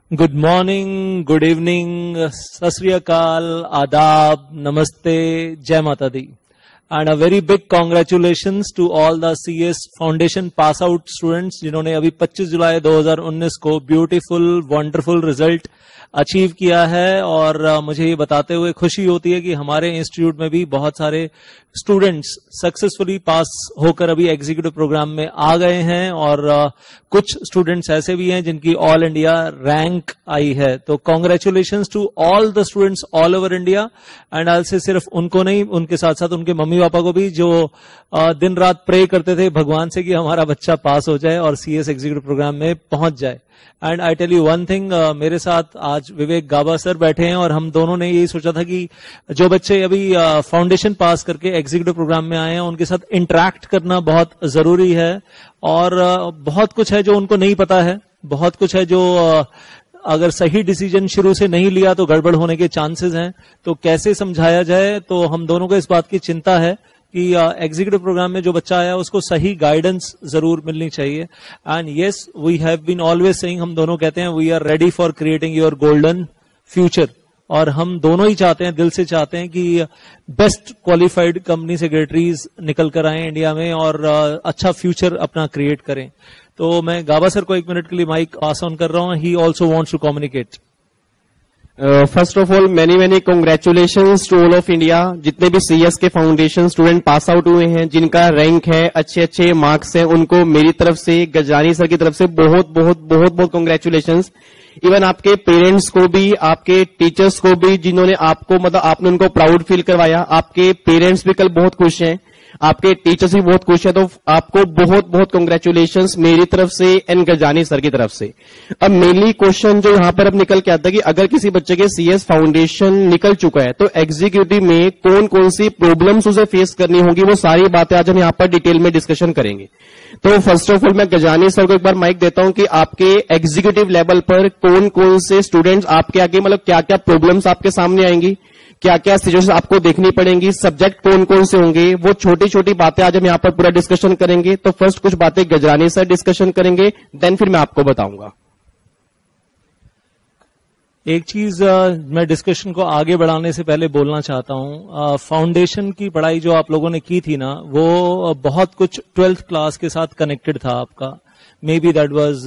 Good morning, good evening, सत श्री अकाल, आदाब, नमस्ते, जय माता दी. And a very big congratulations to all the CS foundation pass out students जिन्होंने अभी 25 जुलाई 2019 को ब्यूटीफुल वंडरफुल रिजल्ट अचीव किया है. और मुझे ये बताते हुए खुशी होती है कि हमारे इंस्टीट्यूट में भी बहुत सारे स्टूडेंट्स सक्सेसफुली पास होकर अभी एग्जीक्यूटिव प्रोग्राम में आ गए हैं और कुछ स्टूडेंट्स ऐसे भी हैं जिनकी ऑल इंडिया रैंक आई है. तो congratulations to all the students all over India. And आज से सिर्फ उनको नहीं, उनके साथ साथ उनके मम्मी पापा को भी, जो दिन रात प्रे करते थे भगवान से कि हमारा बच्चा पास हो जाए और सीएस एग्जीक्यूटिव प्रोग्राम में पहुंच जाए. And I tell you one thing, मेरे साथ आज विवेक गाबा सर बैठे हैं और हम दोनों ने यही सोचा था कि जो बच्चे अभी फाउंडेशन पास करके एग्जीक्यूटिव प्रोग्राम में आए हैं उनके साथ इंटरैक्ट करना बहुत जरूरी है. और बहुत कुछ है जो उनको नहीं पता है, बहुत कुछ है जो अगर सही डिसीजन शुरू से नहीं लिया तो गड़बड़ होने के चांसेस हैं. तो कैसे समझाया जाए, तो हम दोनों को इस बात की चिंता है कि एग्जीक्यूटिव प्रोग्राम में जो बच्चा आया उसको सही गाइडेंस जरूर मिलनी चाहिए. And yes, we have been always saying, हम दोनों कहते हैं we are ready for creating your golden future. और हम दोनों ही चाहते हैं, दिल से चाहते हैं कि बेस्ट क्वालिफाइड कंपनी सेक्रेटरीज निकल कर आए इंडिया में और अच्छा फ्यूचर अपना क्रिएट करें. तो मैं गाबा सर को 1 मिनट के लिए माइक पास ऑन कर रहा हूं. He also wants to communicate. First of all many congratulations to all of India. जितने भी सीएस के फाउंडेशन स्टूडेंट पास आउट हुए हैं, जिनका रैंक है, अच्छे मार्क्स हैं, उनको मेरी तरफ से, गजानी सर की तरफ से बहुत कॉन्ग्रेचुलेशंस. इवन आपके पेरेंट्स को भी, आपके टीचर्स को भी, जिन्होंने आपको आपने उनको प्राउड फील करवाया. आपके पेरेंट्स भी कल बहुत खुश हैं, आपके टीचर्स भी बहुत खुश है. तो आपको बहुत कॉन्ग्रेचुलेशंस मेरी तरफ से एंड गजानी सर की तरफ से. अब मेनली क्वेश्चन जो यहां पर अब निकल के आता है कि अगर किसी बच्चे के सीएस फाउंडेशन निकल चुका है तो एग्जीक्यूटिव में कौन सी प्रॉब्लम्स उसे फेस करनी होगी, वो सारी बातें आज हम यहां पर डिटेल में डिस्कशन करेंगे. तो फर्स्ट ऑफ ऑल मैं गजानी सर को एक बार माइक देता हूं कि आपके एग्जीक्यूटिव लेवल पर कौन से स्टूडेंट्स आपके आगे, मतलब क्या क्या प्रॉब्लम्स आपके सामने आएंगी, क्या क्या सिचुएशन आपको देखनी पड़ेंगी, सब्जेक्ट कौन से होंगे, वो छोटी छोटी बातें आज हम यहाँ पर पूरा डिस्कशन करेंगे. तो फर्स्ट कुछ बातें गजरानी सर डिस्कशन करेंगे, देन फिर मैं आपको बताऊंगा. एक चीज मैं डिस्कशन को आगे बढ़ाने से पहले बोलना चाहता हूं. फाउंडेशन की पढ़ाई जो आप लोगों ने की थी ना, वो बहुत कुछ 12th क्लास के साथ कनेक्टेड था आपका. Maybe that was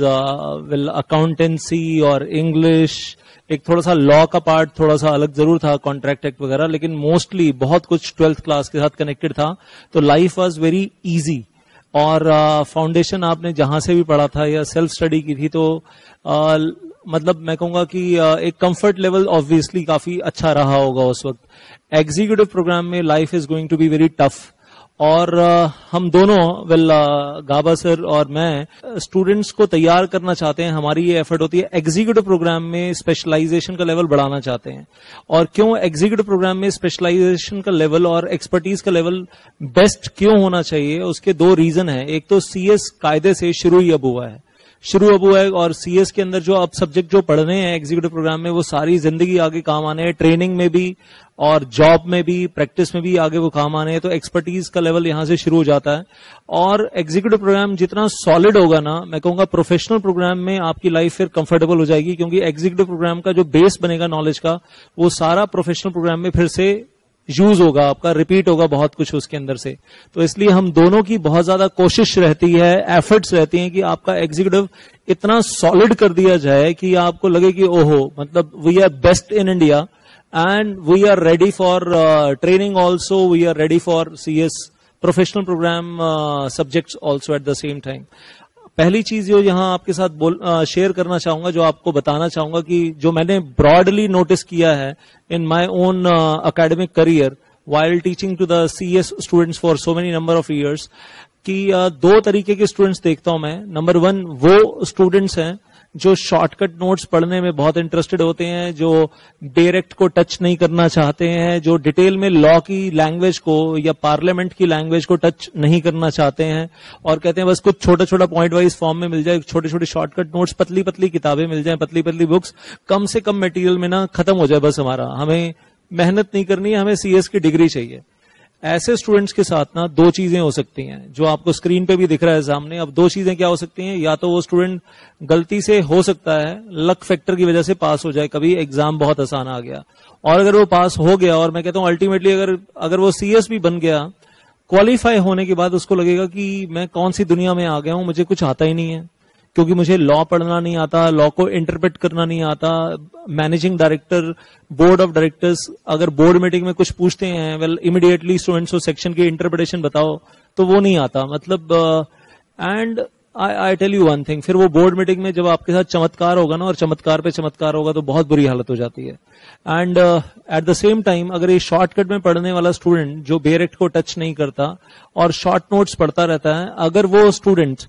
accountancy और इंग्लिश. एक थोड़ा सा लॉ का पार्ट थोड़ा सा अलग जरूर था, कॉन्ट्रैक्ट एक्ट वगैरह, लेकिन मोस्टली बहुत कुछ 12th क्लास के साथ कनेक्टेड था. तो लाइफ वाज वेरी इजी. और फाउंडेशन आपने जहां से भी पढ़ा था या सेल्फ स्टडी की थी, तो मतलब मैं कहूंगा कि एक कंफर्ट लेवल ऑब्वियसली काफी अच्छा रहा होगा उस वक्त. एग्जीक्यूटिव प्रोग्राम में life is going to be very tough. और हम दोनों, गाबा सर और मैं, स्टूडेंट्स को तैयार करना चाहते हैं. हमारी ये एफर्ट होती है, एग्जीक्यूटिव प्रोग्राम में स्पेशलाइजेशन का लेवल बढ़ाना चाहते हैं. और क्यों एग्जीक्यूटिव प्रोग्राम में स्पेशलाइजेशन का लेवल और एक्सपर्टीज का लेवल बेस्ट क्यों होना चाहिए, उसके 2 रीजन है. एक तो सीएस कायदे से शुरू ही अब हुआ है और सीएस के अंदर जो अब सब्जेक्ट जो पढ़ने हैं एग्जीक्यूटिव प्रोग्राम में, वो सारी जिंदगी आगे काम आने हैं. ट्रेनिंग में भी और जॉब में भी, प्रैक्टिस में भी आगे वो काम आने हैं. तो एक्सपर्टीज का लेवल यहां से शुरू हो जाता है. और एग्जीक्यूटिव प्रोग्राम जितना सॉलिड होगा ना, मैं कहूंगा प्रोफेशनल प्रोग्राम में आपकी लाइफ फिर कंफर्टेबल हो जाएगी, क्योंकि एग्जीक्यूटिव प्रोग्राम का जो बेस बनेगा नॉलेज का, वो सारा प्रोफेशनल प्रोग्राम में फिर से यूज होगा, आपका रिपीट होगा बहुत कुछ उसके अंदर से. तो इसलिए हम दोनों की बहुत ज्यादा कोशिश रहती है, एफर्ट्स रहती हैं कि आपका एग्जीक्यूटिव इतना सॉलिड कर दिया जाए कि आपको लगे कि ओहो, मतलब we are best in India and we are ready for training also, we are ready for CS professional programme subjects also at the same time. पहली चीज जो यहां आपके साथ शेयर करना चाहूंगा, जो आपको बताना चाहूंगा कि जो मैंने ब्रॉडली नोटिस किया है in my own academic career while teaching to the CS students for so many number of years, कि 2 तरीके के स्टूडेंट्स देखता हूं मैं. नंबर 1 वो स्टूडेंट्स हैं जो शॉर्टकट नोट्स पढ़ने में बहुत इंटरेस्टेड होते हैं, जो डायरेक्ट को टच नहीं करना चाहते हैं, जो डिटेल में लॉ की लैंग्वेज को या पार्लियामेंट की लैंग्वेज को टच नहीं करना चाहते हैं, और कहते हैं बस कुछ छोटा पॉइंट वाइज फॉर्म में मिल जाए, छोटे शॉर्टकट नोट्स, पतली किताबें मिल जाए, पतली बुक्स, कम से कम मटेरियल में ना खत्म हो जाए, बस हमारा, हमें मेहनत नहीं करनी है, हमें सीएस की डिग्री चाहिए. ऐसे स्टूडेंट्स के साथ ना दो चीजें हो सकती हैं, जो आपको स्क्रीन पे भी दिख रहा है सामने। अब दो चीजें क्या हो सकती हैं, या तो वो स्टूडेंट गलती से, हो सकता है लक फैक्टर की वजह से पास हो जाए, कभी एग्जाम बहुत आसान आ गया, और अगर वो पास हो गया, और मैं कहता हूं अल्टीमेटली अगर वो सीएस भी बन गया, क्वालिफाई होने के बाद उसको लगेगा कि मैं कौन सी दुनिया में आ गया हूं, मुझे कुछ आता ही नहीं है, क्योंकि मुझे लॉ पढ़ना नहीं आता, लॉ को इंटरप्रेट करना नहीं आता। Managing director, board of directors अगर बोर्ड मीटिंग में कुछ पूछते हैं, वेल इमीडिएटली स्टूडेंट्स को सेक्शन की इंटरप्रिटेशन बताओ, तो वो नहीं आता। मतलब and I tell you one thing, फिर वो बोर्ड मीटिंग में जब आपके साथ चमत्कार होगा ना, और चमत्कार पे चमत्कार होगा, तो बहुत बुरी हालत हो जाती है। And at the same time अगर ये शॉर्टकट में पढ़ने वाला स्टूडेंट जो बेरेक्ट को टच नहीं करता और शॉर्ट नोट्स पढ़ता रहता है, अगर वो स्टूडेंट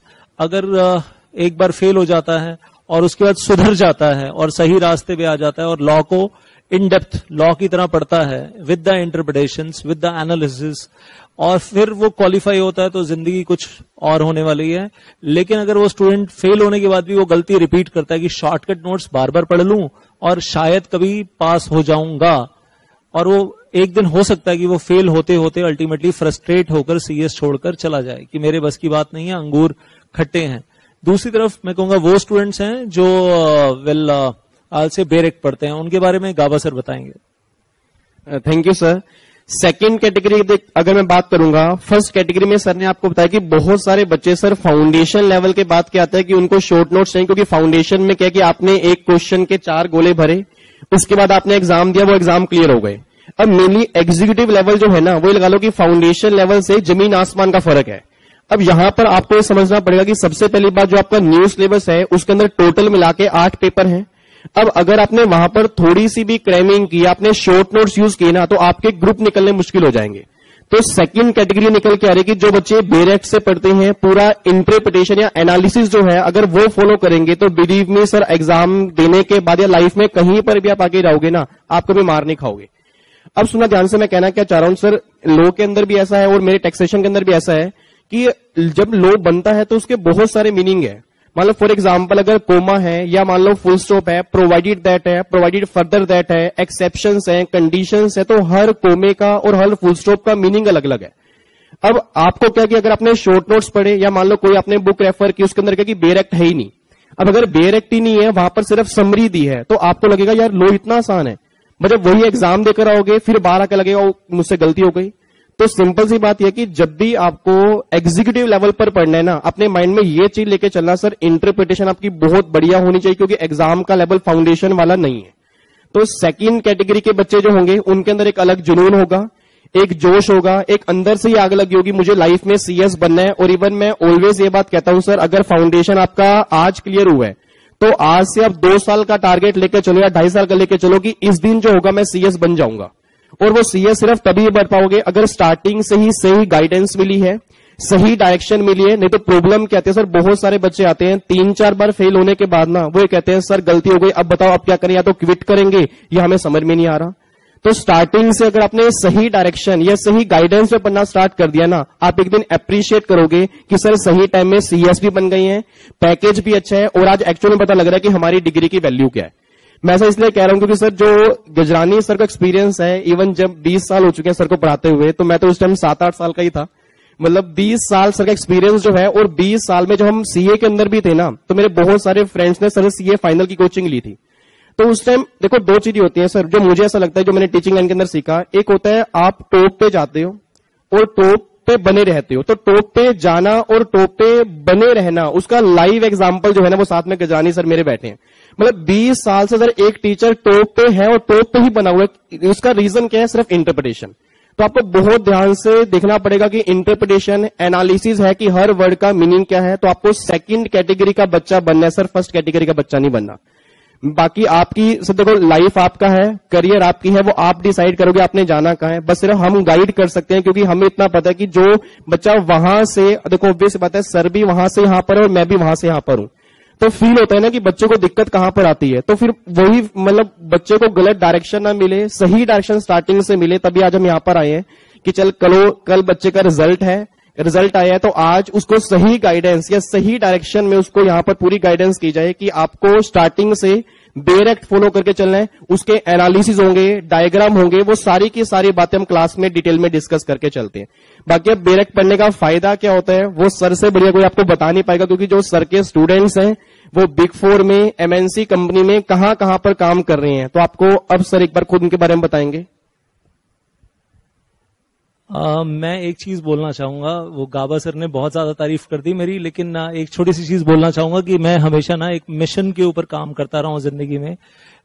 एक बार फेल हो जाता है और उसके बाद सुधर जाता है और सही रास्ते पे आ जाता है और लॉ को इन डेप्थ लॉ की तरह पढ़ता है, with the interpretations, with the analysis, और फिर वो क्वालिफाई होता है, तो जिंदगी कुछ और होने वाली है। लेकिन अगर वो स्टूडेंट फेल होने के बाद भी वो गलती रिपीट करता है कि शॉर्टकट नोट्स बार बार पढ़ लूं और शायद कभी पास हो जाऊंगा, और वो एक दिन हो सकता है कि वो फेल होते होते अल्टीमेटली फ्रस्ट्रेट होकर सीएस छोड़कर चला जाए कि मेरे बस की बात नहीं है, अंगूर खट्टे हैं। दूसरी तरफ मैं कहूंगा वो स्टूडेंट्स हैं जो आज से बेरेक्ट पढ़ते हैं, उनके बारे में गाबा सर बताएंगे। Thank you sir. Second category अगर मैं बात करूंगा, फर्स्ट कैटेगरी में सर ने आपको बताया कि बहुत सारे बच्चे सर फाउंडेशन लेवल के बाद क्या आता है कि उनको शॉर्ट नोट्स चाहिए, क्योंकि फाउंडेशन में क्या कि आपने एक क्वेश्चन के 4 गोले भरे, उसके बाद आपने एग्जाम दिया, वो एग्जाम क्लियर हो गए। अब मेनली एग्जीक्यूटिव लेवल जो है ना, वो लगा लो कि फाउंडेशन लेवल से जमीन आसमान का फर्क है। अब यहां पर आपको समझना पड़ेगा कि सबसे पहली बात, जो आपका न्यू सिलेबस है उसके अंदर टोटल मिला के 8 पेपर हैं। अब अगर आपने वहां पर थोड़ी सी भी क्रैमिंग की, आपने शॉर्ट नोट्स यूज किए ना, तो आपके ग्रुप निकलने मुश्किल हो जाएंगे। तो सेकंड कैटेगरी निकल के आ रही कि जो बच्चे बेरेक्ट से पढ़ते हैं, पूरा इंटरप्रिटेशन या एनालिसिस जो है अगर वो फॉलो करेंगे, तो बिलीव मी सर, एग्जाम देने के बाद या लाइफ में कहीं पर भी आप आगे रहोगे ना, आप कभी मार नहीं खाओगे। अब सुना ध्यान से, मैं कहना क्या चाह रहा हूं सर, लॉ के अंदर भी ऐसा है और मेरे टैक्सेशन के अंदर भी ऐसा है कि जब लॉ बनता है तो उसके बहुत सारे मीनिंग है। मान लो फॉर एग्जाम्पल अगर कोमा है, या मान लो फुल स्टॉप है, प्रोवाइडेड दैट है, प्रोवाइडेड फर्दर दैट है, एक्सेप्शंस है, कंडीशंस है, तो हर कोमे का और हर फुल स्टॉप का मीनिंग अलग अलग है। अब आपको क्या कि अगर आपने शॉर्ट नोट्स पढ़े, या मान लो कोई आपने बुक रेफर की, उसके अंदर क्या कि बेरेक्ट है ही नहीं। अब अगर बेरेक्ट ही नहीं है, वहां पर सिर्फ समरी दी है, तो आपको लगेगा यार लॉ इतना आसान है, मतलब वही एग्जाम देकर आओगे, फिर बाहर आकर लगेगा मुझसे गलती हो गई। तो सिंपल सी बात यह कि जब भी आपको एग्जीक्यूटिव लेवल पर पढ़ना है ना, अपने माइंड में ये चीज लेके चलना, सर इंटरप्रिटेशन आपकी बहुत बढ़िया होनी चाहिए, क्योंकि एग्जाम का लेवल फाउंडेशन वाला नहीं है। तो सेकंड कैटेगरी के बच्चे जो होंगे, उनके अंदर एक अलग जुनून होगा, एक जोश होगा, एक अंदर से ही आग लगी होगी, मुझे लाइफ में सीएस बनना है। और इवन मैं ऑलवेज ये बात कहता हूं सर, अगर फाउंडेशन आपका आज क्लियर हुआ है, तो आज से आप 2 साल का टारगेट लेकर चलो या 2.5 साल का लेकर चलो कि इस दिन जो होगा मैं सीएस बन जाऊंगा। और वो सीएस सिर्फ तभी बढ़ पाओगे अगर स्टार्टिंग से ही सही गाइडेंस मिली है, सही डायरेक्शन मिली है। नहीं तो प्रॉब्लम क्या आती है सर, बहुत सारे बच्चे आते हैं 3-4 बार फेल होने के बाद ना, वो ये कहते हैं सर गलती हो गई, अब बताओ अब क्या करें, या तो क्विट करेंगे या हमें समझ में नहीं आ रहा। तो स्टार्टिंग से अगर आपने सही डायरेक्शन या सही गाइडेंस में पढ़ना स्टार्ट कर दिया ना, आप एक दिन अप्रिशिएट करोगे कि सर सही टाइम में सीएस भी बन गई है, पैकेज भी अच्छा है, और आज एक्चुअली पता लग रहा है कि हमारी डिग्री की वैल्यू क्या है। मैं ऐसा इसलिए कह रहा हूं क्योंकि सर जो गजरानी सर का एक्सपीरियंस है, इवन जब 20 साल हो चुके हैं सर को पढ़ाते हुए, तो मैं तो उस टाइम 7-8 साल का ही था। मतलब 20 साल सर का एक्सपीरियंस जो है, और 20 साल में जब हम सीए के अंदर भी थे ना, तो मेरे बहुत सारे फ्रेंड्स ने सर सीए फाइनल की कोचिंग ली थी। तो उस टाइम देखो 2 चीजें होती हैं सर, जो मुझे ऐसा लगता है, जो मैंने टीचिंग लाइन के अंदर सीखा। एक होता है आप टॉप पे जाते हो और टॉप पे बने रहते हो। तो टॉप पे जाना और टॉप पे बने रहना, उसका लाइव एग्जांपल जो है ना, वो साथ में गजरानी सर मेरे बैठे हैं। मतलब 20 साल से सर एक टीचर टॉप पे है और टॉप पे ही बना हुआ है। उसका रीजन क्या है? सिर्फ इंटरप्रिटेशन। तो आपको बहुत ध्यान से देखना पड़ेगा कि इंटरप्रिटेशन एनालिसिस है कि हर वर्ड का मीनिंग क्या है। तो आपको सेकंड कैटेगरी का बच्चा बनना है सर, फर्स्ट कैटेगरी का बच्चा नहीं बनना। बाकी आपकी सब देखो, लाइफ आपका है, करियर आपकी है, वो आप डिसाइड करोगे आपने जाना कहां है। बस सिर्फ हम गाइड कर सकते हैं, क्योंकि हमें इतना पता है कि जो बच्चा वहां से, देखो ऑब्वियस बात है, सर भी वहां से यहां पर है और मैं भी वहां से यहां पर हूं, तो फील होता है ना कि बच्चों को दिक्कत कहां पर आती है। तो फिर वही मतलब बच्चे को गलत डायरेक्शन ना मिले, सही डायरेक्शन स्टार्टिंग से मिले, तभी आज हम यहां पर आए हैं कि कल बच्चे का रिजल्ट आया है, तो आज उसको सही गाइडेंस या सही डायरेक्शन में उसको यहां पर पूरी गाइडेंस की जाए कि आपको स्टार्टिंग से डायरेक्ट फॉलो करके चलना है, उसके एनालिसिस होंगे, डायग्राम होंगे, वो सारी की सारी बातें हम क्लास में डिटेल में डिस्कस करके चलते हैं। बाकी अब डायरेक्ट पढ़ने का फायदा क्या होता है वो सर से बढ़िया कोई आपको बता नहीं पाएगा, क्योंकि जो सर के स्टूडेंट्स हैं वो बिग 4 में, एमएनसी कंपनी में कहां कहां पर काम कर रहे हैं। तो आपको अब सर एक बार खुद उनके बारे में बताएंगे। मैं एक चीज बोलना चाहूंगा, वो गाबा सर ने बहुत ज्यादा तारीफ कर दी मेरी, लेकिन एक छोटी सी चीज बोलना चाहूंगा कि मैं हमेशा ना एक मिशन के ऊपर काम करता रहा हूं जिंदगी में।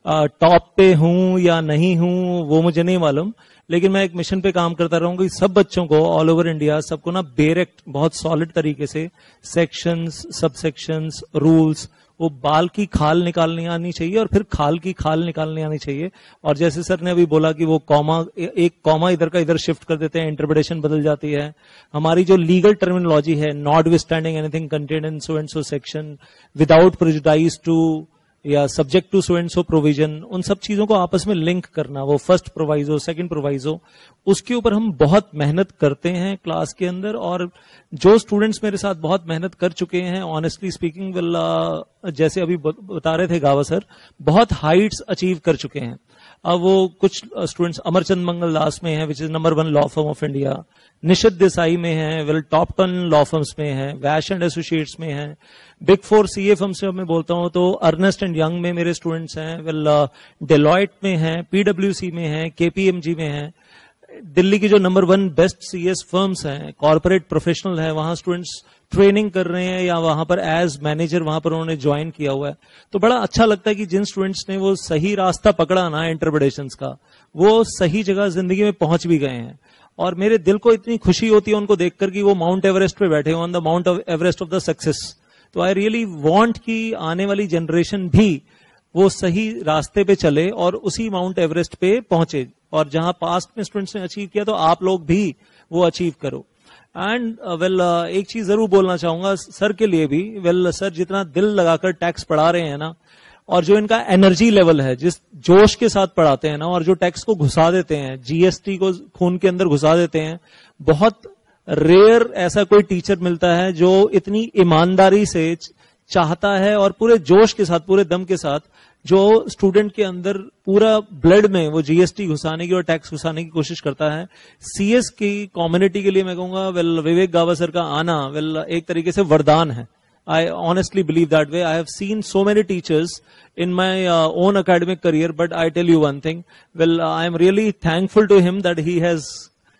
टॉप पे हूं या नहीं हूं वो मुझे नहीं मालूम, लेकिन मैं एक मिशन पे काम करता रहूंगा कि सब बच्चों को ऑल ओवर इंडिया सबको ना डायरेक्ट बहुत सॉलिड तरीके से सेक्शंस, सब सेक्शंस, रूल्स, वो बाल की खाल निकालनी आनी चाहिए और फिर खाल की खाल निकालनी आनी चाहिए। और जैसे सर ने अभी बोला कि वो कॉमा, एक कॉमा इधर का इधर शिफ्ट कर देते हैं, इंटरप्रिटेशन बदल जाती है। हमारी जो लीगल टर्मिनोलॉजी है, notwithstanding anything contained in so and so section, without prejudice to या subject to so and so provision, उन सब चीजों को आपस में लिंक करना, वो फर्स्ट प्रोवाइजो, सेकंड प्रोवाइजो, उसके ऊपर हम बहुत मेहनत करते हैं क्लास के अंदर। और जो स्टूडेंट्स मेरे साथ बहुत मेहनत कर चुके हैं, ऑनेस्टली स्पीकिंग, जैसे अभी बता रहे थे गावा सर, बहुत हाइट्स अचीव कर चुके हैं। अब वो कुछ स्टूडेंट्स अमरचंद मंगल दास में हैं, which is number 1 law firm of India, Nishith Desai में है, वेल टॉप 10 लॉ फर्म्स में है, वैश एंड एसोसिएट्स में है, बिग 4 सीए फर्म से मैं बोलता हूं तो अर्नेस्ट एंड यंग में मेरे स्टूडेंट्स हैं, वेल डेलॉयट में है, पीडब्ल्यूसी में है, केपीएमजी में है, दिल्ली की जो नंबर 1 बेस्ट सीएस फर्म्स हैं, कॉर्पोरेट प्रोफेशनल है, वहां स्टूडेंट्स ट्रेनिंग कर रहे हैं या वहां पर एज मैनेजर वहां पर उन्होंने ज्वाइन किया हुआ है। तो बड़ा अच्छा लगता है कि जिन स्टूडेंट्स ने वो सही रास्ता पकड़ा ना इंटरप्रिटेशंस का, वो सही जगह जिंदगी में पहुंच भी गए हैं। और मेरे दिल को इतनी खुशी होती है उनको देखकर कि वो माउंट एवरेस्ट पे बैठे, on the Mount Everest of the success. तो आई रियली वांट कि आने वाली जनरेशन भी वो सही रास्ते पे चले और उसी माउंट एवरेस्ट पे पहुंचे, और जहां पास्ट में स्टूडेंट्स ने अचीव किया तो आप लोग भी वो अचीव करो। एंड एक चीज जरूर बोलना चाहूंगा सर के लिए भी, सर जितना दिल लगाकर टैक्स पढ़ा रहे हैं ना, और जो इनका एनर्जी लेवल है, जिस जोश के साथ पढ़ाते हैं ना, और जो टैक्स को घुसा देते हैं, जीएसटी को खून के अंदर घुसा देते हैं, बहुत रेयर ऐसा कोई टीचर मिलता है जो इतनी ईमानदारी से चाहता है और पूरे जोश के साथ, पूरे दम के साथ, जो स्टूडेंट के अंदर पूरा ब्लड में वो जीएसटी घुसाने की और टैक्स घुसाने की कोशिश करता है। सीएस की कम्युनिटी के लिए मैं कहूंगा विवेक गावा सर का आना एक तरीके से वरदान है। I honestly believe that way. I have seen so many teachers in my own academic career, but I tell you one thing. I am really thankful to him that he has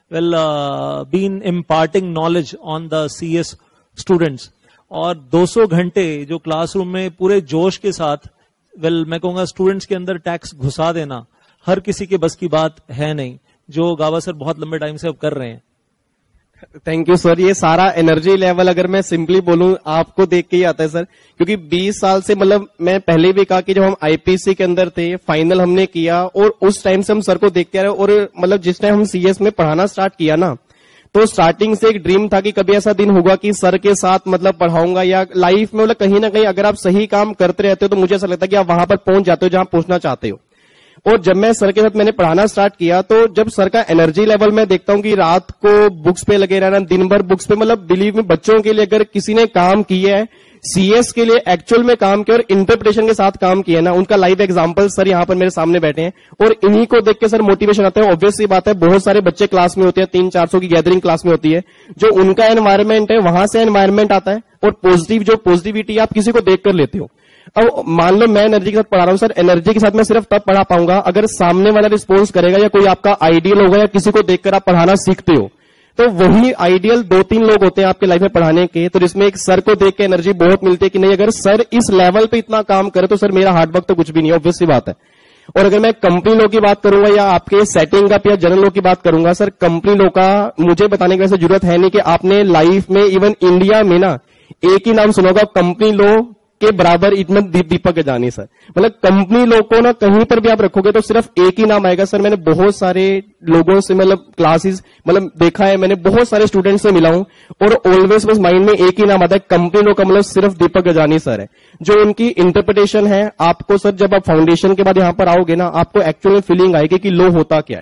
been imparting knowledge on the CS students. और 200 घंटे जो classroom में पूरे जोश के साथ मैं कहूंगा स्टूडेंट्स के अंदर टैक्स घुसा देना हर किसी के बस की बात है नहीं, जो गावा सर बहुत लंबे टाइम से अब कर रहे हैं। Thank you sir. ये सारा एनर्जी लेवल अगर मैं सिंपली बोलूं आपको देख के ही आता है सर, क्योंकि 20 साल से मैं पहले भी कहा कि जब हम आईपीसी के अंदर थे, फाइनल हमने किया और उस टाइम से हम सर को देखते आ रहे, और जिस टाइम हम सीएस में पढ़ाना स्टार्ट किया ना, तो स्टार्टिंग से एक ड्रीम था कि कभी ऐसा दिन होगा कि सर के साथ पढ़ाऊंगा, या लाइफ में कहीं ना कहीं अगर आप सही काम करते रहते हो तो मुझे ऐसा लगता है कि आप वहां पर पहुंच जाते हो जहां पहुंचना चाहते हो। और जब मैं सर के साथ मैंने पढ़ाना स्टार्ट किया, तो जब सर का एनर्जी लेवल मैं देखता हूं कि रात को बुक्स पे लगे रहना, दिन भर बुक्स पे, बिलीव में बच्चों के लिए अगर किसी ने काम किया है, सीएस के लिए एक्चुअल में काम किया और इंटरप्रिटेशन के साथ काम किया ना, उनका लाइव एग्जांपल सर यहाँ पर मेरे सामने बैठे हैं, और इन्हीं को देख के सर मोटिवेशन आता है। ऑब्वियस सी बात है, बहुत सारे बच्चे क्लास में होते हैं, 300-400 की गैदरिंग क्लास में होती है, जो उनका एनवायरमेंट है वहां से एनवायरमेंट आता है, और पॉजिटिविटी आप किसी को देख कर लेते हो। अब मान लो मैं एनर्जी के साथ पढ़ा रहा हूं सर, एनर्जी के साथ मैं सिर्फ तब पढ़ा पाऊंगा अगर सामने वाला रिस्पॉन्स करेगा, या कोई आपका आइडियल होगा, या किसी को देखकर आप पढ़ाना सीखते हो। तो वही आइडियल 2-3 लोग होते हैं आपके लाइफ में पढ़ाने के, तो जिसमें एक सर को देख के एनर्जी बहुत मिलती है कि नहीं, अगर सर इस लेवल पे इतना काम करे तो सर मेरा हार्ड वर्क तो कुछ भी नहीं है, ऑब्वियस सी बात है। और अगर मैं कंपनी लॉ की बात करूंगा या आपके सेटिंग अप या जनरल लॉ की बात करूंगा सर, कंपनी लॉ का मुझे बताने की वैसे जरूरत है नहीं कि आपने लाइफ में इवन इंडिया में ना एक ही नाम सुना होगा, कंपनी लॉ के बराबर इतना Deepak Gajani sir. Company law को ना कहीं पर भी आप रखोगे तो सिर्फ एक ही नाम आएगा सर। मैंने बहुत सारे लोगों से क्लासेस देखा है, मैंने बहुत सारे स्टूडेंट्स से मिला हूं, और ऑलवेज बस माइंड में एक ही नाम आता है, कंपनी लॉ का सिर्फ दीपक गजानी सर है। जो उनकी इंटरप्रिटेशन है, आपको सर जब आप फाउंडेशन के बाद यहां पर आओगे ना, आपको एक्चुअल में फीलिंग आएगी कि लॉ होता क्या है।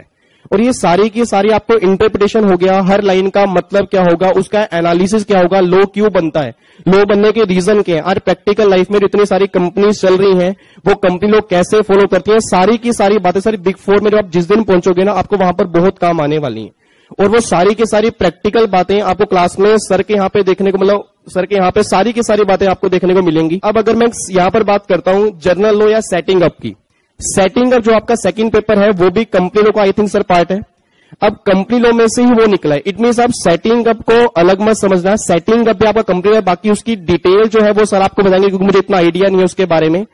और ये सारी की सारी आपको इंटरप्रिटेशन हो गया, हर लाइन का मतलब क्या होगा, उसका एनालिसिस क्या होगा, लो क्यों बनता है, लो बनने के रीजन क्या है, और प्रैक्टिकल लाइफ में इतनी सारी कंपनीज चल रही हैं, वो कंपनी लोग कैसे फॉलो करती हैं, सारी की सारी बातें, सारी बिग फोर में जब आप जिस दिन पहुंचोगे ना, आपको वहां पर बहुत काम आने वाली है। और वो सारी की सारी प्रैक्टिकल बातें आपको क्लास में सर के यहाँ पे देखने को, मतलब सर के यहाँ पे सारी की सारी बातें आपको देखने को मिलेंगी। अब अगर मैं यहाँ पर बात करता हूँ जर्नल लो या सेटिंग अप की, सेटिंग अप जो आपका सेकंड पेपर है वो भी कंपनी लो का आई थिंक सर पार्ट है। अब कंपनी लो में से ही वो निकला है, इट मीन्स आप सेटिंग अप को अलग मत समझना, सेटिंग अप भी आपका कंपनी में, बाकी उसकी डिटेल जो है वो सर आपको बताएंगे क्योंकि मुझे इतना आइडिया नहीं है उसके बारे में।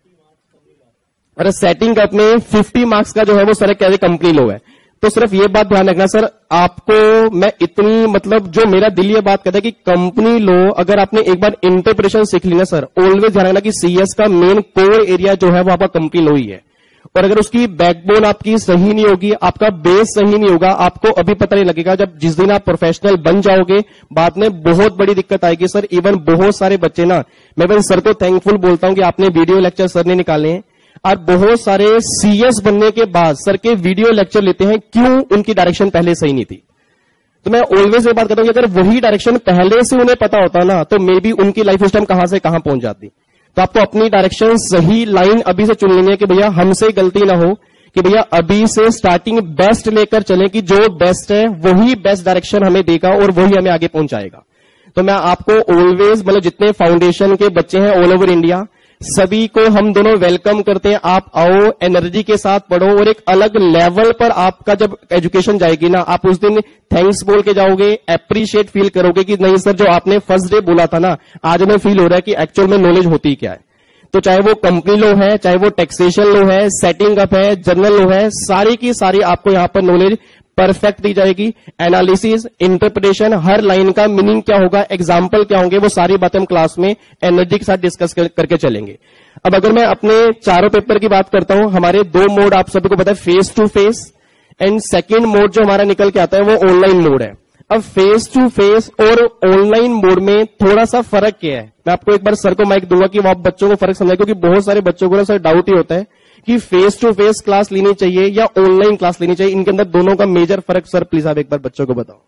अरे सेटिंग अप में 50 मार्क्स का जो है वो सर कहते कंपनी लो है। तो सिर्फ ये बात ध्यान रखना सर, आपको मैं इतनी, मतलब जो मेरा दिल ये बात कहता है कि कंपनी लो अगर आपने एक बार इंटरप्रिटेशन सीख ली ना सर, ऑलवेज ध्यान रखना कि सीएस का मेन कोर एरिया जो है वो आपका कंपनी लो ही है। और अगर उसकी बैकबोन आपकी सही नहीं होगी, आपका बेस सही नहीं होगा, आपको अभी पता नहीं लगेगा, जब जिस दिन आप प्रोफेशनल बन जाओगे बाद में बहुत बड़ी दिक्कत आएगी सर। इवन बहुत सारे बच्चे ना, मैं बस सर को थैंकफुल बोलता हूं कि आपने वीडियो लेक्चर सर ने निकाले हैं, और बहुत सारे सीएस बनने के बाद सर के वीडियो लेक्चर लेते हैं, क्यों, उनकी डायरेक्शन पहले सही नहीं थी। तो मैं ऑलवेज ये बात करता हूं कि अगर वही डायरेक्शन पहले से उन्हें पता होता ना, तो मे बी उनकी लाइफ सिस्टम कहां से कहां पहुंच जाती। तो आपको अपनी डायरेक्शन सही लाइन अभी से चुन लेनी है कि भैया हमसे गलती ना हो, कि भैया अभी से स्टार्टिंग बेस्ट लेकर चले, कि जो बेस्ट है वही बेस्ट डायरेक्शन हमें देगा और वही हमें आगे पहुंचाएगा। तो मैं आपको ऑलवेज, मतलब जितने फाउंडेशन के बच्चे हैं ऑल ओवर इंडिया, सभी को हम दोनों वेलकम करते हैं। आप आओ, एनर्जी के साथ पढ़ो, और एक अलग लेवल पर आपका जब एजुकेशन जाएगी ना, आप उस दिन थैंक्स बोल के जाओगे, एप्रिशिएट फील करोगे कि नहीं सर जो आपने फर्स्ट डे बोला था ना, आज हमें फील हो रहा है कि एक्चुअल में नॉलेज होती क्या है। तो चाहे वो कंपनी लो है, चाहे वो टैक्सेशन लो है, सेटिंग अप है, जर्नल लो है, सारी की सारी आपको यहां पर नॉलेज परफेक्ट दी जाएगी। एनालिसिस, इंटरप्रिटेशन, हर लाइन का मीनिंग क्या होगा, एग्जाम्पल क्या होंगे, वो सारी बातें हम क्लास में एनर्जी के साथ डिस्कस करके चलेंगे। अब अगर मैं अपने चारों पेपर की बात करता हूं, हमारे दो मोड आप सभी को पता है, face to face and second mode जो हमारा निकल के आता है वो ऑनलाइन मोड है। अब फेस टू फेस और ऑनलाइन मोड में थोड़ा सा फर्क क्या है, मैं आपको एक बार सर को माइक दूंगा कि वो आप बच्चों को फर्क समझाए, क्योंकि बहुत सारे बच्चों को ना सर डाउट ही होता है कि फेस टू फेस क्लास लेनी चाहिए या ऑनलाइन क्लास लेनी चाहिए, इनके अंदर दोनों का मेजर फर्क सर प्लीज आप एक बार बच्चों को बताओ।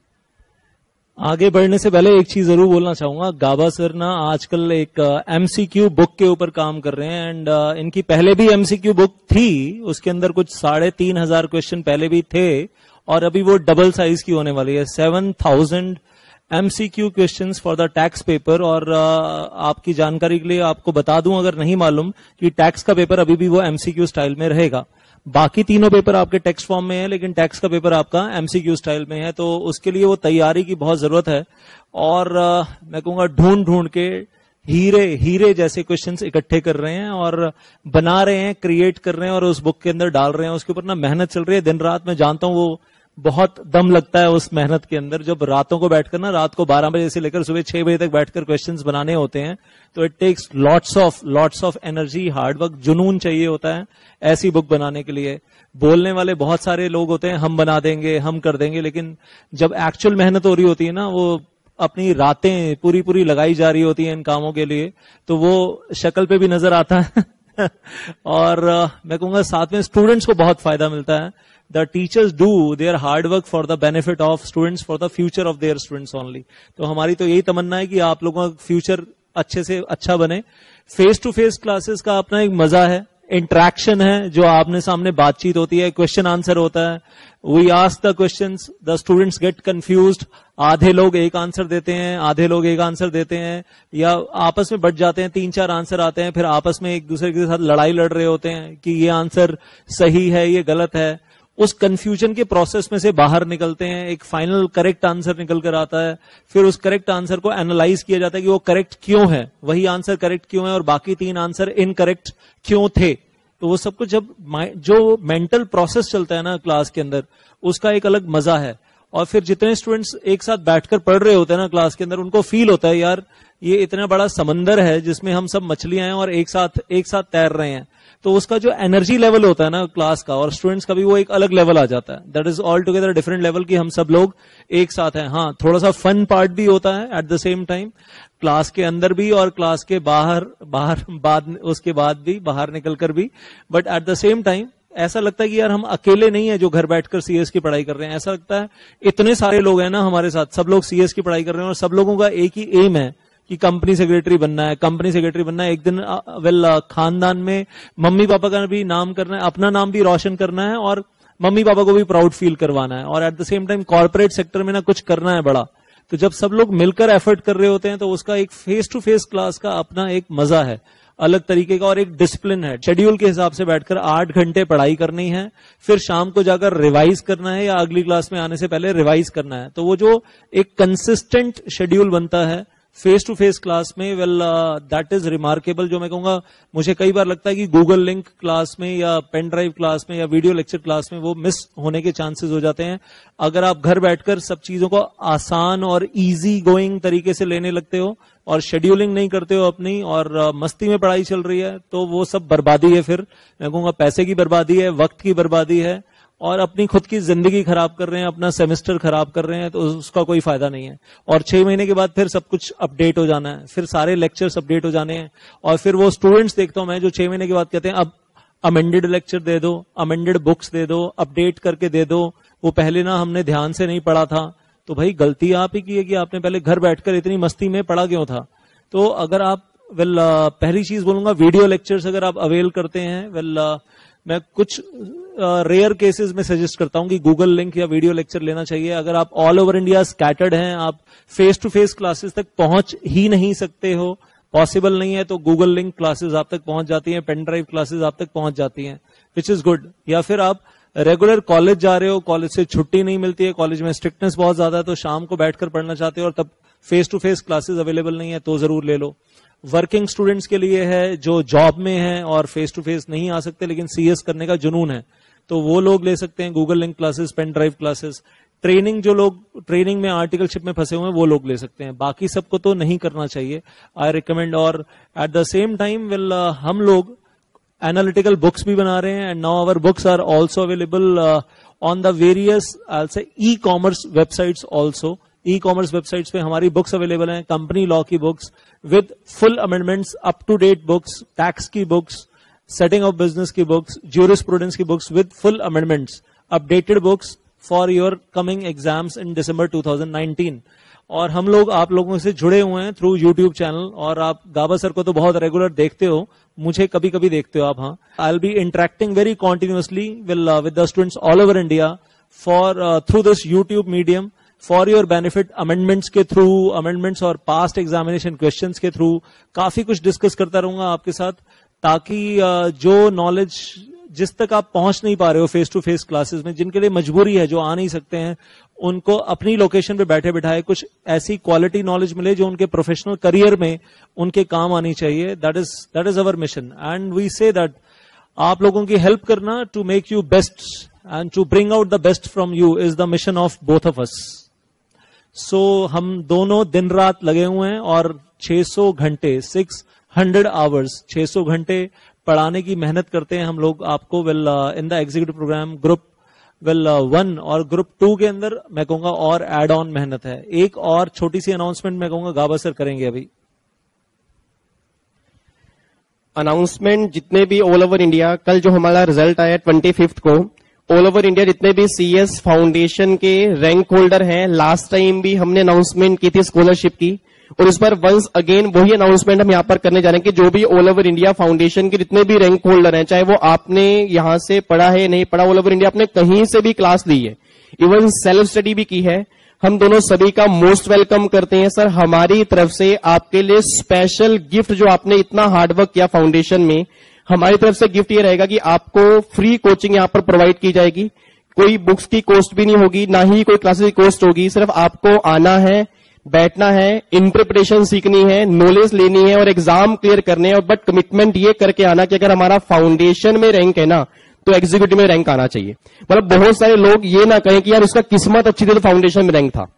आगे बढ़ने से पहले एक चीज जरूर बोलना चाहूंगा, गाबा सर ना आजकल एक एमसीक्यू बुक के ऊपर काम कर रहे हैं, एंड इनकी पहले भी एमसीक्यू बुक थी, उसके अंदर कुछ 3,500 क्वेश्चन पहले भी थे, और अभी वो डबल साइज की होने वाली है, 7,000 MCQ questions for the tax paper. और आपकी जानकारी के लिए आपको बता दूं, अगर नहीं मालूम, कि टैक्स का पेपर अभी भी वो एमसीक्यू स्टाइल में रहेगा। बाकी तीनों पेपर आपके टेक्स्ट फॉर्म में है, लेकिन टैक्स का पेपर आपका एमसीक्यू स्टाइल में है, तो उसके लिए वो तैयारी की बहुत जरूरत है। और मैं कहूंगा ढूंढ ढूंढ के हीरे जैसे क्वेश्चंस इकट्ठे कर रहे हैं और बना रहे हैं, क्रिएट कर रहे हैं और उस बुक के अंदर डाल रहे हैं। उसके ऊपर ना मेहनत चल रही है दिन रात। मैं जानता हूं वो बहुत दम लगता है उस मेहनत के अंदर, जब रातों को बैठकर ना, रात को 12 बजे से लेकर सुबह 6 बजे तक बैठकर क्वेश्चंस बनाने होते हैं, तो it takes lots of energy, hard work, जुनून चाहिए होता है ऐसी बुक बनाने के लिए। बोलने वाले बहुत सारे लोग होते हैं, हम बना देंगे, हम कर देंगे, लेकिन जब एक्चुअल मेहनत हो रही होती है ना, वो अपनी रातें पूरी लगाई जा रही होती है इन कामों के लिए, तो वो शक्ल पे भी नजर आता है और मैं कहूंगा साथ में स्टूडेंट्स को बहुत फायदा मिलता है। The teachers do their hard work for the benefit of students, for the future of their students only. तो हमारी तो यही तमन्ना है कि आप लोगों का फ्यूचर अच्छे से अच्छा बने। फेस टू फेस क्लासेस का अपना एक मजा है, इंटरेक्शन है, जो आपने सामने बातचीत होती है, क्वेश्चन आंसर होता है, we ask the questions, the students get confused, आधे लोग एक आंसर देते हैं, आधे लोग एक आंसर देते हैं, या आपस में बट जाते हैं, 3-4 आंसर आते हैं, फिर आपस में एक दूसरे के साथ लड़ाई लड़ रहे होते हैं कि ये आंसर सही है, ये गलत है। उस कंफ्यूजन के प्रोसेस में से बाहर निकलते हैं, एक फाइनल करेक्ट आंसर निकल कर आता है, फिर उस करेक्ट आंसर को एनालाइज किया जाता है कि वो करेक्ट क्यों है, वही आंसर करेक्ट क्यों है और बाकी 3 आंसर इनकरेक्ट क्यों थे। तो वो सब कुछ जब जो मेंटल प्रोसेस चलता है ना क्लास के अंदर, उसका एक अलग मजा है। और फिर जितने स्टूडेंट्स एक साथ बैठकर पढ़ रहे होते हैं ना क्लास के अंदर, उनको फील होता है यार ये इतना बड़ा समंदर है जिसमें हम सब मछलियां हैं और एक साथ तैर रहे हैं। तो उसका जो एनर्जी लेवल होता है ना क्लास का और स्टूडेंट्स का भी, वो एक अलग लेवल आ जाता है। That is all together different level की हम सब लोग एक साथ हैं। हाँ, थोड़ा सा फन पार्ट भी होता है at the same time, class के अंदर भी और क्लास के बाहर बाद उसके बाद भी, बाहर निकलकर भी, but at the same time ऐसा लगता है कि यार हम अकेले नहीं है जो घर बैठकर सीएस की पढ़ाई कर रहे हैं। ऐसा लगता है इतने सारे लोग हैं ना हमारे साथ, सब लोग सीएस की पढ़ाई कर रहे हैं और सब लोगों का एक ही एम है कि कंपनी सेक्रेटरी बनना है, कंपनी सेक्रेटरी बनना है। एक दिन खानदान में मम्मी पापा का भी नाम करना है, अपना नाम भी रोशन करना है और मम्मी पापा को भी प्राउड फील करवाना है, और at the same time corporate sector में ना कुछ करना है बड़ा। तो जब सब लोग मिलकर एफर्ट कर रहे होते हैं तो उसका एक फेस टू फेस क्लास का अपना एक मजा है, अलग तरीके का, और एक डिसिप्लिन है। शेड्यूल के हिसाब से बैठकर 8 घंटे पढ़ाई करनी है, फिर शाम को जाकर रिवाइज करना है या अगली क्लास में आने से पहले रिवाइज करना है। तो वो जो एक कंसिस्टेंट शेड्यूल बनता है फेस टू फेस क्लास में, वेल दैट इज रिमार्केबल। जो मैं कहूंगा, मुझे कई बार लगता है कि गूगल लिंक क्लास में या पेन ड्राइव क्लास में या वीडियो लेक्चर क्लास में वो मिस होने के चांसेस हो जाते हैं। अगर आप घर बैठकर सब चीजों को आसान और इजी गोइंग तरीके से लेने लगते हो और शेड्यूलिंग नहीं करते हो अपनी, और मस्ती में पढ़ाई चल रही है, तो वो सब बर्बादी है। फिर मैं कहूंगा पैसे की बर्बादी है, वक्त की बर्बादी है, और अपनी खुद की जिंदगी खराब कर रहे हैं, अपना सेमेस्टर खराब कर रहे हैं, तो उसका कोई फायदा नहीं है। और 6 महीने के बाद फिर सब कुछ अपडेट हो जाना है, फिर सारे लेक्चर्स अपडेट हो जाने हैं, और फिर वो स्टूडेंट्स देखता हूं मैं जो 6 महीने के बाद कहते हैं अब अमेंडेड लेक्चर दे दो, अमेंडेड बुक्स दे दो, अपडेट करके दे दो, वो पहले ना हमने ध्यान से नहीं पढ़ा था। तो भाई गलती आप ही की है कि आपने पहले घर बैठकर इतनी मस्ती में पढ़ा क्यों था। तो अगर आप पहली चीज बोलूंगा, वीडियो लेक्चर्स अगर आप अवेल करते हैं, मैं कुछ रेयर केसेस में सजेस्ट करता हूं कि गूगल लिंक या वीडियो लेक्चर लेना चाहिए। अगर आप ऑल ओवर इंडिया स्कैटर्ड हैं, आप फेस टू फेस क्लासेस तक पहुंच ही नहीं सकते हो, पॉसिबल नहीं है, तो गूगल लिंक क्लासेस आप तक पहुंच जाती हैं, पेन ड्राइव क्लासेस आप तक पहुंच जाती हैं, विच इज गुड। या फिर आप रेगुलर कॉलेज जा रहे हो, कॉलेज से छुट्टी नहीं मिलती है, कॉलेज में स्ट्रिक्टनेस बहुत ज्यादा है, तो शाम को बैठकर पढ़ना चाहते हो और तब face to face classes available नहीं है, तो जरूर ले लो। वर्किंग स्टूडेंट्स के लिए है जो जॉब में है और फेस टू फेस नहीं आ सकते लेकिन सीएस करने का जुनून है, तो वो लोग ले सकते हैं Google link classes, pen drive classes. Training, जो लोग ट्रेनिंग में आर्टिकलशिप में फंसे हुए हैं वो लोग ले सकते हैं, बाकी सबको तो नहीं करना चाहिए, आई रिकमेंड। और एट द सेम टाइम हम लोग एनालिटिकल बुक्स भी बना रहे हैं, and now our books are also available on the various I say e commerce websites also. E commerce websites पे हमारी बुक्स अवेलेबल हैं, कंपनी लॉ की books with full amendments, up to date books, tax की books, setting of business की books, jurisprudence की books with full amendments, updated books for your coming exams in December 2019। और हम लोग आप लोगों से जुड़े हुए हैं थ्रू यूट्यूब चैनल, और आप गाबा सर को तो बहुत रेगुलर देखते हो, मुझे कभी कभी देखते हो आप। हाँ, I will be interacting very continuously with the students all over India for through this YouTube medium, for your benefit. Amendments के थ्रू, अमेंडमेंट्स और पास्ट एग्जामिनेशन क्वेश्चंस के थ्रू काफी कुछ डिस्कस करता रहूंगा आपके साथ, ताकि जो नॉलेज जिस तक आप पहुंच नहीं पा रहे हो फेस टू फेस क्लासेस में, जिनके लिए मजबूरी है, जो आ नहीं सकते हैं, उनको अपनी लोकेशन पे बैठे बिठाए कुछ ऐसी क्वालिटी नॉलेज मिले जो उनके प्रोफेशनल करियर में उनके काम आनी चाहिए। That is our mission, and we say that आप लोगों की हेल्प करना to make you best and to bring out the best from you is the mission of both of us. So हम दोनों दिन रात लगे हुए हैं और 600 घंटे 600 आवर्स 600 घंटे पढ़ाने की मेहनत करते हैं हम लोग आपको। In the executive program group 1 और ग्रुप 2 के अंदर मैं कहूंगा और एड ऑन मेहनत है। एक और छोटी सी अनाउंसमेंट मैं कहूंगा गाबा सर करेंगे अभी। अनाउंसमेंट जितने भी ऑल ओवर इंडिया, कल जो हमारा रिजल्ट आया 25 को, ऑल ओवर इंडिया जितने भी सीएस फाउंडेशन के रैंक होल्डर हैं, लास्ट टाइम भी हमने अनाउंसमेंट की थी स्कॉलरशिप की, और इस बार वंस अगेन वही अनाउंसमेंट हम यहाँ पर करने जा रहे हैं कि जो भी ऑल ओवर इंडिया फाउंडेशन के जितने भी रैंक होल्डर हैं, चाहे वो आपने यहां से पढ़ा है नहीं पढ़ा, ऑल ओवर इंडिया आपने कहीं से भी क्लास ली है, इवन सेल्फ स्टडी भी की है, हम दोनों सभी का मोस्ट वेलकम करते हैं। सर, हमारी तरफ से आपके लिए स्पेशल गिफ्ट, जो आपने इतना हार्डवर्क किया फाउंडेशन में, हमारी तरफ से गिफ्ट ये रहेगा कि आपको फ्री कोचिंग यहाँ पर प्रोवाइड की जाएगी। कोई बुक्स की कॉस्ट भी नहीं होगी, ना ही कोई क्लासेस की कॉस्ट होगी, सिर्फ आपको आना है, बैठना है, इंटरप्रिटेशन सीखनी है, नॉलेज लेनी है और एग्जाम क्लियर करने हैं। बट कमिटमेंट ये करके आना कि अगर हमारा फाउंडेशन में रैंक है ना, तो एग्जीक्यूटिव में रैंक आना चाहिए। मतलब बहुत सारे लोग ये ना कहें कि यार उसका किस्मत अच्छी थी तो फाउंडेशन में रैंक था,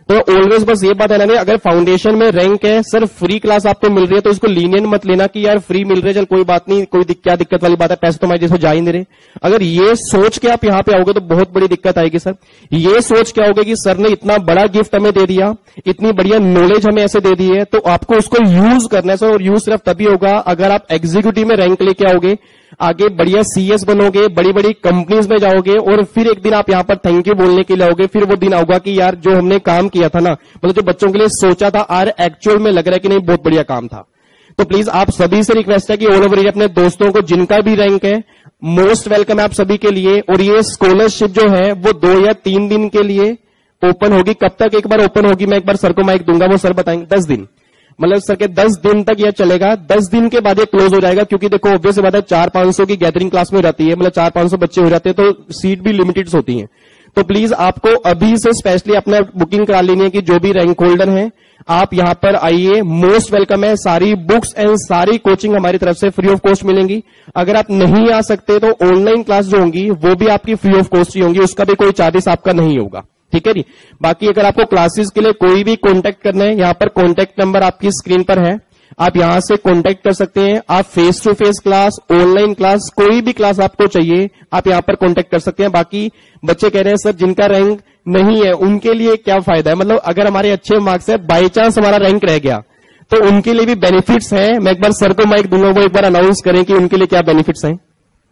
तो ऑलवेज बस ये बात है ना, अगर फाउंडेशन में रैंक है, सर फ्री क्लास आपको मिल रही है, तो इसको लीनियंट मत लेना कि यार फ्री मिल रही है, चल कोई बात नहीं, कोई क्या दिक्कत वाली बात है, पैसे तो हमारे जैसे जा ही नहीं रहे। अगर ये सोच के आप यहाँ पे आओगे तो बहुत बड़ी दिक्कत आएगी सर। ये सोच के आओगे कि सर ने इतना बड़ा गिफ्ट हमें दे दिया, इतनी बढ़िया नॉलेज हमें ऐसे दे दी है, तो आपको उसको यूज करना है सर। और यूज सिर्फ तभी होगा अगर आप एग्जीक्यूटिव में रैंक लेके आओगे, आगे बढ़िया सीएस बनोगे, बड़ी बड़ी कंपनीज में जाओगे, और फिर एक दिन आप यहाँ पर थैंक यू बोलने के लिए आओगे। फिर वो दिन आऊगा कि यार जो हमने काम किया था ना, मतलब जो बच्चों के लिए सोचा था, यार एक्चुअल में लग रहा है कि नहीं बहुत बढ़िया काम था। तो प्लीज आप सभी से रिक्वेस्ट है कि ऑल ओवर इंडिया अपने दोस्तों को जिनका भी रैंक है, मोस्ट वेलकम है आप सभी के लिए। और ये स्कॉलरशिप जो है वो 2 या 3 दिन के लिए ओपन होगी। कब तक एक बार ओपन होगी, मैं एक बार सर को माइक दूंगा, वो सर बताएंगे। 10 दिन, मतलब सर के 10 दिन तक यह चलेगा। 10 दिन के बाद ये क्लोज हो जाएगा, क्योंकि देखो ऑब्वियस बात है 400-500 की गैदरिंग क्लास में हो जाती है, मतलब 400-500 बच्चे हो जाते हैं, तो सीट भी लिमिटेड होती है। तो प्लीज आपको अभी से स्पेशली अपना बुकिंग करा लेनी है कि जो भी रैंक होल्डर है आप यहां पर आइए, मोस्ट वेलकम है। सारी बुक्स एंड सारी कोचिंग हमारी तरफ से फ्री ऑफ कॉस्ट मिलेंगी। अगर आप नहीं आ सकते तो ऑनलाइन क्लास जो होंगी वो भी आपकी फ्री ऑफ कॉस्ट ही होंगी, उसका भी कोई चार्जेस आपका नहीं होगा, ठीक है जी। बाकी अगर आपको क्लासेस के लिए कोई भी कांटेक्ट करना है, यहां पर कांटेक्ट नंबर आपकी स्क्रीन पर है, आप यहां से कांटेक्ट कर सकते हैं। आप face to face class, online class, कोई भी क्लास आपको चाहिए आप यहां पर कांटेक्ट कर सकते हैं। बाकी बच्चे कह रहे हैं सर जिनका रैंक नहीं है उनके लिए क्या फायदा है, मतलब अगर हमारे अच्छे मार्क्स है, बाई चांस हमारा रैंक रह गया तो उनके लिए भी बेनिफिट्स हैं। मैं एक बार सर को माइक दूंगा, वो एक बार अनाउंस करें कि उनके लिए क्या बेनिफिट्स हैं।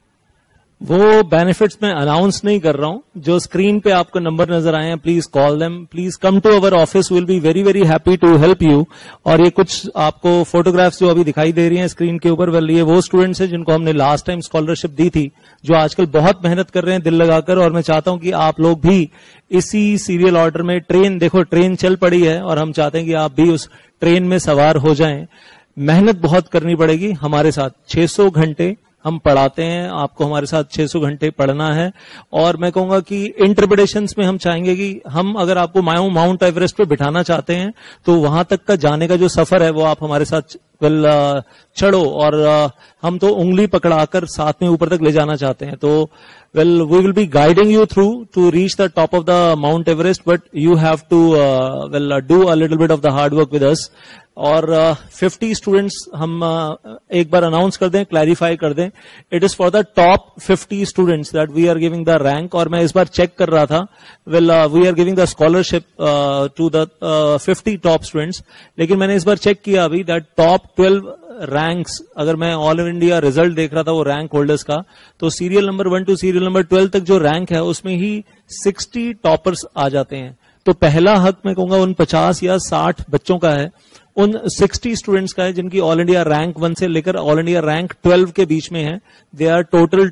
वो बेनिफिट्स मैं अनाउंस नहीं कर रहा हूं, जो स्क्रीन पे आपको नंबर नजर आए हैं, please call them, please come to our office, will be very very happy to help you. और ये कुछ आपको फोटोग्राफ्स जो अभी दिखाई दे रही हैं स्क्रीन के ऊपर, वेल ये वो स्टूडेंट्स हैं जिनको हमने लास्ट टाइम स्कॉलरशिप दी थी, जो आजकल बहुत मेहनत कर रहे हैं दिल लगाकर। और मैं चाहता हूं कि आप लोग भी इसी सीरियल ऑर्डर में, ट्रेन देखो ट्रेन चल पड़ी है और हम चाहते हैं कि आप भी उस ट्रेन में सवार हो जाएं। मेहनत बहुत करनी पड़ेगी हमारे साथ, 600 घंटे हम पढ़ाते हैं, आपको हमारे साथ 600 घंटे पढ़ना है। और मैं कहूंगा कि इंटरप्रिटेशंस में हम चाहेंगे कि हम अगर आपको माउंट एवरेस्ट पे बिठाना चाहते हैं तो वहां तक का जाने का जो सफर है वो आप हमारे साथ चढ़ो, और हम तो उंगली पकड़ाकर साथ में ऊपर तक ले जाना चाहते हैं। तो we will be guiding you through to reach the top of the Mount Everest, but you have to do a little bit of the hard work with us. और 50 स्टूडेंट्स हम एक बार अनाउंस कर दें, क्लैरिफाई कर दें, it is for the top 50 students that we are giving the rank. और मैं इस बार चेक कर रहा था, we are giving the scholarship to the 50 top students, लेकिन मैंने इस बार चेक किया अभी दैट टॉप 12 रैंक्स, अगर मैं ऑल इंडिया रिजल्ट देख रहा था वो रैंक होल्डर्स का, तो serial number 1 to serial number 12 तक जो रैंक है उसमें ही 60 टॉपर्स आ जाते हैं। तो पहला हक मैं कहूंगा उन 50 या 60 बच्चों का है, उन 60 स्टूडेंट्स का है जिनकी ऑल इंडिया रैंक 1 से लेकर ऑल इंडिया रैंक 12 के बीच में है। They are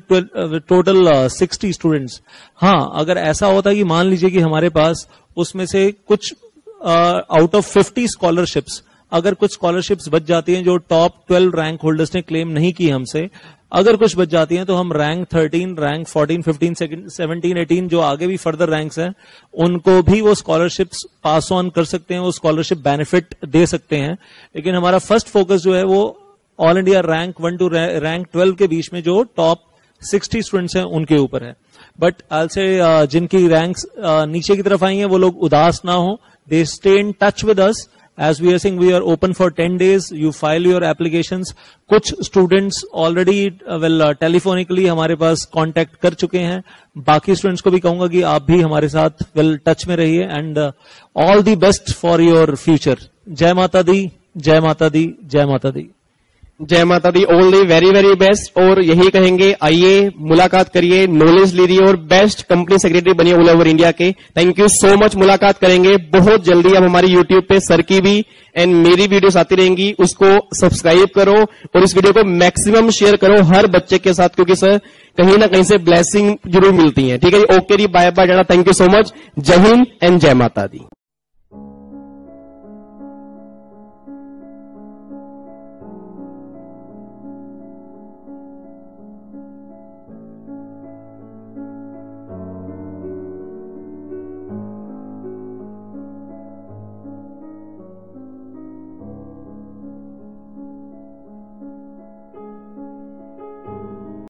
total 60 students. हाँ, अगर ऐसा होता कि मान लीजिए कि हमारे पास उसमें से कुछ आउट ऑफ 50 स्कॉलरशिप्स, अगर कुछ स्कॉलरशिप्स बच जाती हैं जो टॉप 12 रैंक होल्डर्स ने क्लेम नहीं की हमसे, अगर कुछ बच जाती हैं तो हम रैंक 13, रैंक 14, 15, 17, 18 जो आगे भी फर्दर रैंक्स हैं उनको भी वो स्कॉलरशिप्स पास ऑन कर सकते हैं, वो स्कॉलरशिप बेनिफिट दे सकते हैं। लेकिन हमारा फर्स्ट फोकस जो है वो all India rank 1 to rank 12 के बीच में जो टॉप 60 स्टूडेंट्स हैं उनके ऊपर है। बट आई से जिनकी रैंक्स नीचे की तरफ आई हैं वो लोग उदास ना हो, they stay in touch with us. As we are saying, we are open for 10 days. You file your applications. कुछ students already telephonically हमारे पास contact कर चुके हैं। बाकी students को भी कहूंगा कि आप भी हमारे साथ touch में रहिए, and all the best for your future. जय माता दी, जय माता दी, जय माता दी। जय माता Di, all the very very best. और यही कहेंगे, आइए मुलाकात करिए, नॉलेज लीजिए और बेस्ट कंपनी सेक्रेटरी बनिए ऑल ओवर इंडिया के। Thank you so much. मुलाकात करेंगे बहुत जल्दी। अब हमारी यूट्यूब पे सर की भी एंड मेरी वीडियोस आती रहेंगी, उसको सब्सक्राइब करो और इस वीडियो को मैक्सिमम शेयर करो हर बच्चे के साथ, क्योंकि सर कहीं ना कहीं से ब्लेसिंग जरूर मिलती है। ठीक है जी, ओके जी, bye bye, thank you so much. जय हिंद एंड जय माता दी।